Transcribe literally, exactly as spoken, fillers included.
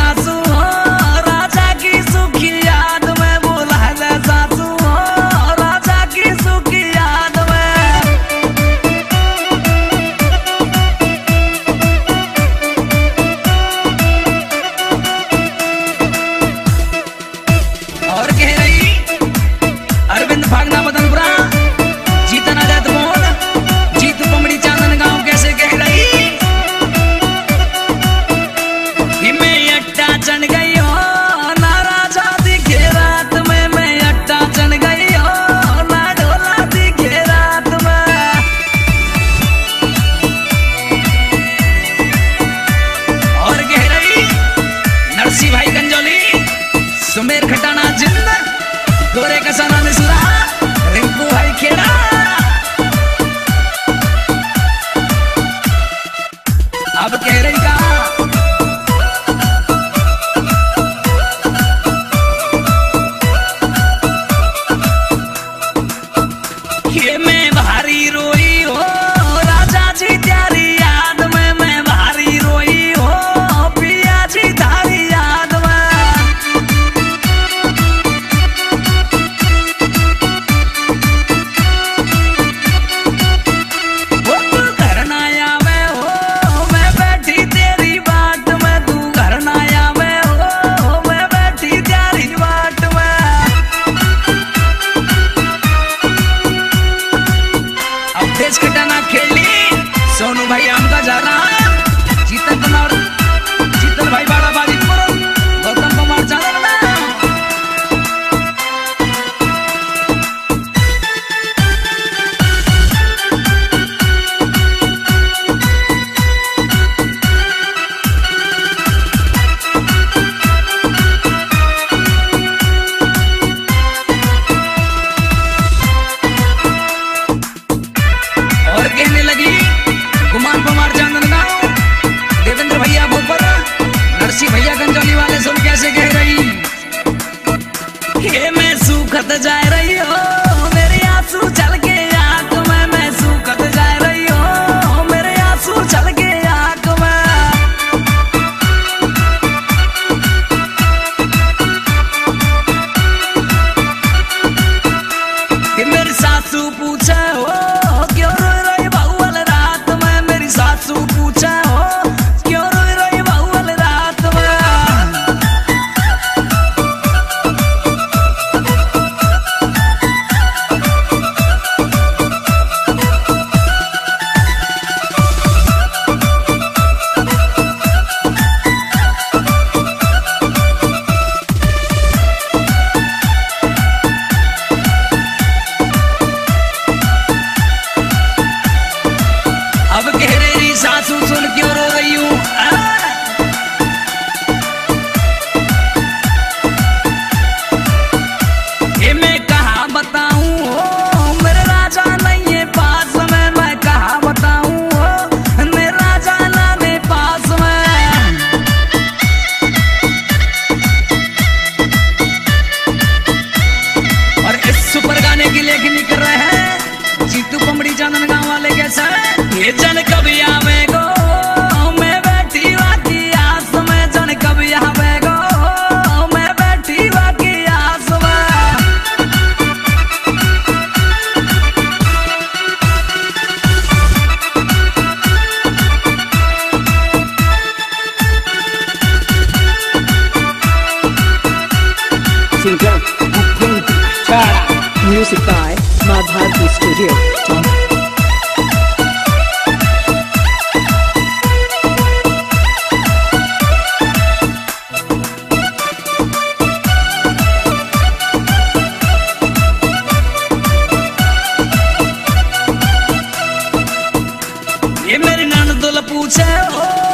सासू हो राजा की सुखी याद में, बोला ले सासू हो राजा की सुखी याद में। और कह रही अरविंद भागना बदनपुरा, जीतना जात मोहन, जीत पमड़ी चांदन गांव कैसे कह रही। मैं अट्टा चढ़ गई हो ना राजा दिखे रात में, मैं अट्टा चढ़ गई हो ना ढोला दिखे रात में। और कह रही नरसी भाई गंजोली, सुमेर खटाना जिंद, गोरे कसाना निसुरा, रिंकू भाई खेड़ा। अब कह रही का ये मैं भारी रोई हो राजा जी तेरी याद में, मैं भारी रोई हो पिया जी तारी याद में। वो तू घर ना आवे हो मैं बैठी तेरी बाट में, तू घर ना आवे हो मैं बैठी तेरी बाट में। अब तेज कटाना खेली सोनू भाई आमदा जा रहा, जीतन कुमार जीतन भाई बाड़ा बाजितपुर, गौतम कुमार चादर में। और कहने लगी कुमार कुमार चांदन गांव, देवेंद्र भैया भोपर, नरसी भैया गंजौली वाले सुन कैसे कह रही। ये मैं सूखत जा रही हो मेरे आंसू चल के आंख में, मैं सूखत जा रही हो मेरे आंसू चल के आंख में। कि मेरी सासू पूछे हो क्यों रोई रोई बहुअल रात में, मेरी सासू पूछे हो क्यों रोई रोई बहुअल रात में। अब कह रही सासू सुन क्यों रो रही हूँ। ये मैं कहा बताऊं हो मेरे राजा नहीं है पास में, मैं कहा बताऊं हो मेरे राजा नाने पास में। और इस सुपर गाने की लेखनी कर रहे हैं जीतू पमड़ी चांदन गांव वाले कैसे। ये जन कभी आवेगो मैं बैठी वाकी आस में, जन कभी आवेगो मैं बैठी वाकी आस में। Singer Upend Chara. Music by Madharti Studio. ये मेरी ननदुल पूछे हो